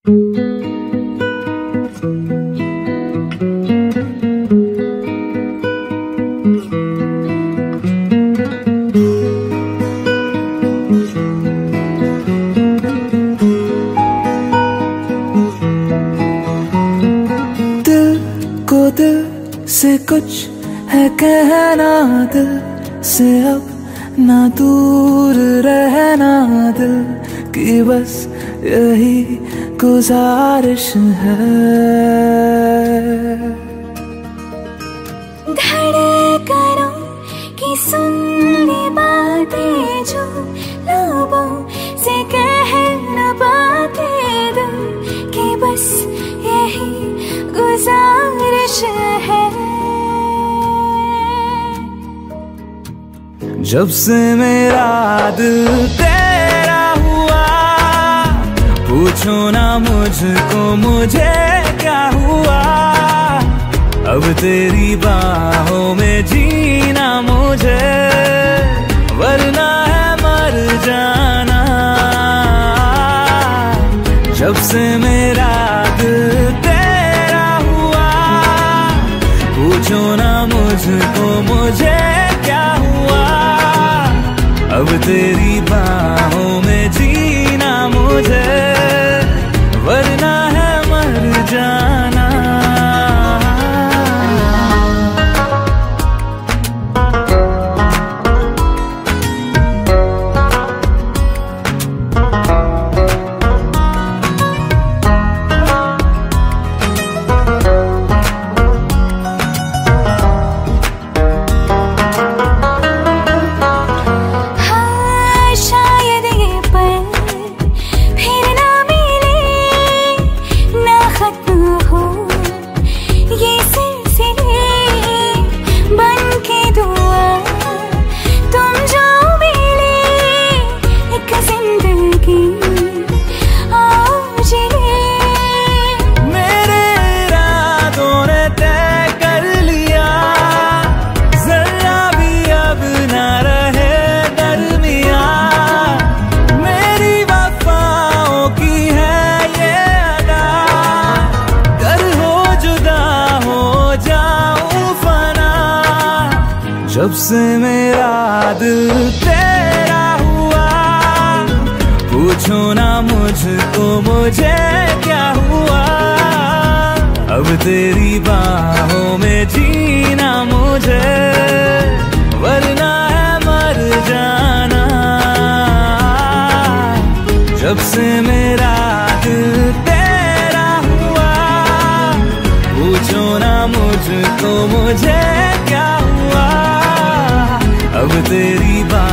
दिल से कुछ है कहना, दिल से अब ना दूर रहना, दिल की बस यही गुजारिश है। धड़कनों की सुननी बातें जो लबों से कह न पाते, दिल की बस यही गुजारिश है। जब से मेरा दिल तेरा हुआ, पूछो ना मुझको मुझे क्या हुआ। अब तेरी बाहों में जीना मुझे, वरना है मर जाना। जब से मेरा दिल तेरा हुआ, पूछो ना मुझको मुझे क्या हुआ। अब तेरी बाहों में जीना मुझे, वरना है मर जाना। जब से मेरा दिल तेरा हुआ, पूछो ना मुझको मुझे क्या हुआ। अब तेरी बाहों में जीना मुझे, वरना है मर जाना। जब से मेरा दिल तेरा हुआ, पूछो ना मुझको मुझे क्या हुआ। अब तेरी बात